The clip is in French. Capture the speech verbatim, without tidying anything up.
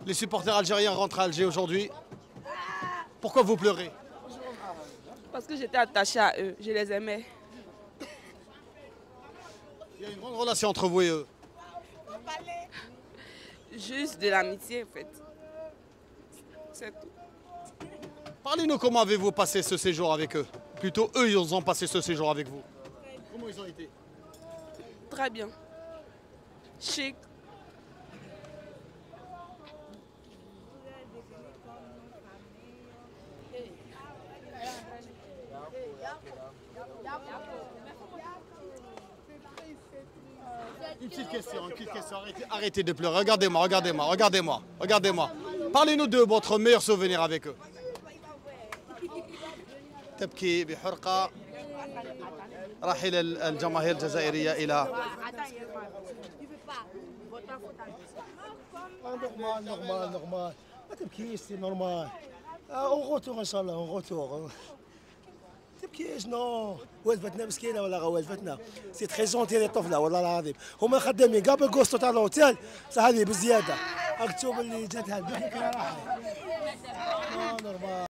Les supporters algériens rentrent à Alger aujourd'hui. Pourquoi vous pleurez? Parce que j'étais attachée à eux, je les aimais. Il y a une grande relation entre vous et eux. Juste de l'amitié en fait. C'est tout. Parlez-nous, comment avez-vous passé ce séjour avec eux? Plutôt eux, ils ont passé ce séjour avec vous. Comment ils ont été? Très bien. Chic. Une petite question, une petite question. Arrêtez, arrêtez de pleurer. Regardez-moi, regardez-moi, regardez-moi, regardez-moi. Parlez-nous de votre meilleur souvenir avec eux. تبكي بحرقة رحيل الجماهير الجزائرية إلى نورمال نورمال نورمال ما تبكيش سي نورمال اون غوتور ان شاء الله اون غوتور تبكيش نو والفتنا مسكينه ولا والفتنا سي تري جونتي لي طفله والله العظيم هما خدامين كاع بالكوستو تاع لوتيل صح هذه بزياده مكتوب اللي جاتها البكي كان راح نورمال